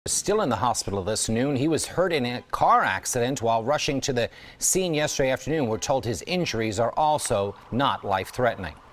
Still in the hospital this noon. He was hurt in a car accident while rushing to the scene yesterday afternoon. We're told his injuries are also not life-threatening.